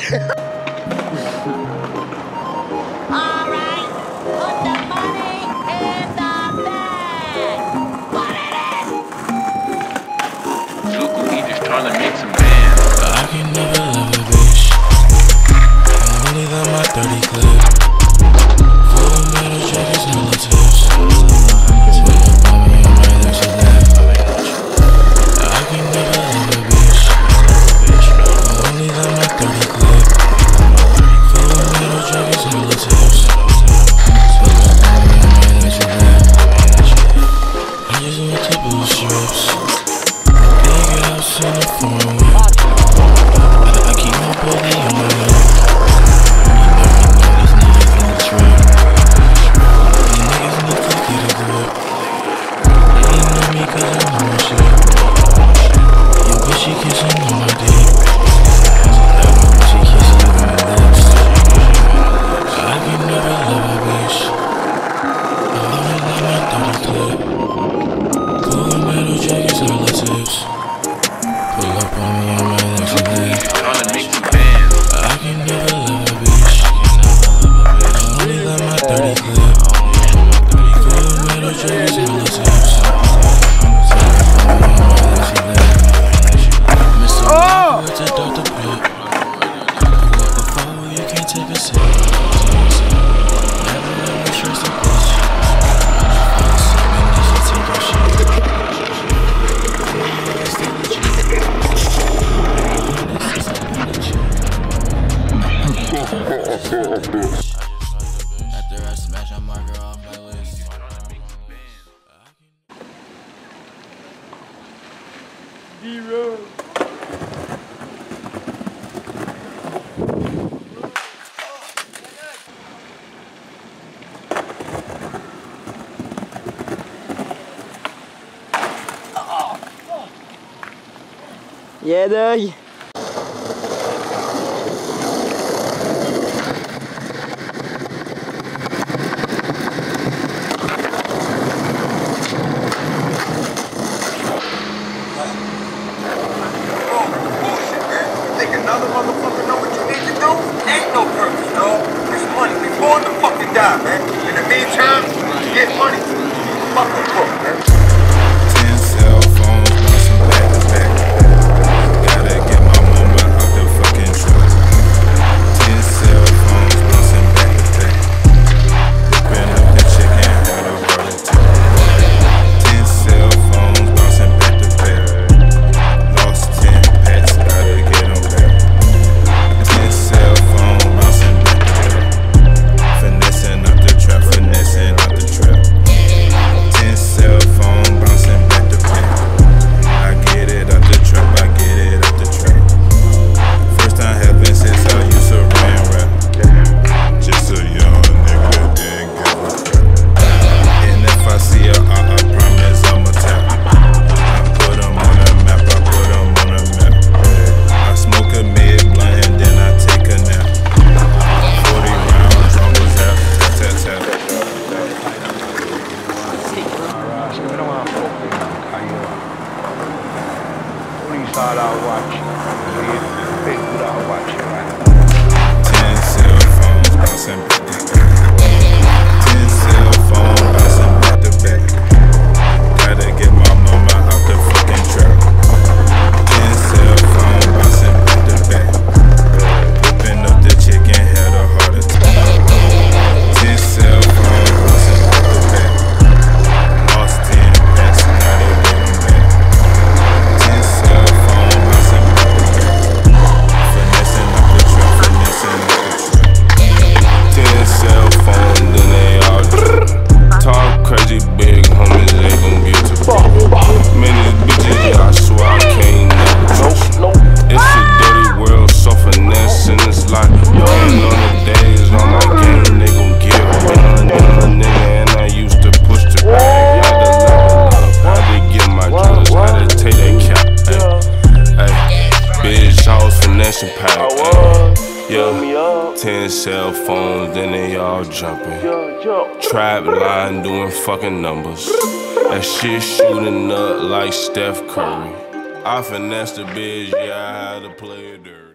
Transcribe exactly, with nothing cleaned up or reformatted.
Alright, put the money in the bag. What it is? Zuko, he just trying to make some bands. I can never love a bitch. I only love my dirty clip. Full metal jackets, hella tips. Pull up on me, I might let you laugh. I can never love a bitch. I only love my dirty clip. Full metal jackets, hella tips. Pull up on me, I might let you laugh. I just want to boost strips. Big house in the foreign whip. I, I keep my body on my lap. You know, you know these niggas in the trap. These niggas need to get a grip. They ain't know me cause I know my shit. Your bitchy kissing on my dick. That my bitchy kissing on my lips. I can never love a bitch. I only love my dirty clip. Cool metal jackets, hella tips. Pull up on me, I might let you laugh. Trying to make some bands. I can never love a bitch. I only love my dirty clip. Full metal jackets, hella tips. Pull up on me, I might let you laugh. Mister Walker with the Doctor Pip. Pull up before you can't take a sip. Never ever trust a bitch. Fuck sippin', then she take your shit. After I smash, I mark her off my list. Zero. Yeah, dog. Think another motherfucker know what you need to do? Ain't no purpose, dog. It's money. We born to fucking die, man. In the meantime, get money. Fucking broke, man. Ten cell phones, bouncing back to back. Gotta get my mama out the fucking truck. Ten cell phones, bouncing back to back. Whipping up the chicken, had a heart attack. Ten cell phones, bouncing back to back. Lost ten pets, gotta get them back. Ten cell phones, bouncing back to back. Finessing out the trap, finessing out the trap. Ten cell phone bouncing back to back. I get it out the trap, I get it out the trap. First time having since I used to ran rap. Just a young nigga that didn't give a crap. And if I see her, I, I promise I'ma tap. I put them on the map, I put them on the map. I smoke a mid blunt and then I take a nap. Forty rounds, drum was out, tap tap tap. Start out watching. We without watching, right? Ten cell phones bouncing back to back. Ten cell phones bouncing back to back. Gotta get my mama out the fucking trap. Ten cell phones bouncing back to back. Whipping up the chicken, had a heart attack. Ten cell phones bouncing back to back. Lost ten pets, gotta get them back. Ten cell phones bouncing back to back. Finessing up the trap, finessing up the trap. Ten cell phones, then they all drip. Talk crazy big homies, they gon' get to many bitches, yeah, I swear I can't never trust. It's a dirty world, so finessing, it's like rain on the days on my game, they gon' get one. Young nigga, and I used to push the bag. Had to level up, had to get my drugs, had to take that cap. Ay, bitch, I was finessing pack. Yeah, ten cell phones, then they all jumping. Trap line doing fucking numbers. That shit shooting up like Steph Curry. I finessed the bitch, yeah, I had to play it dirty.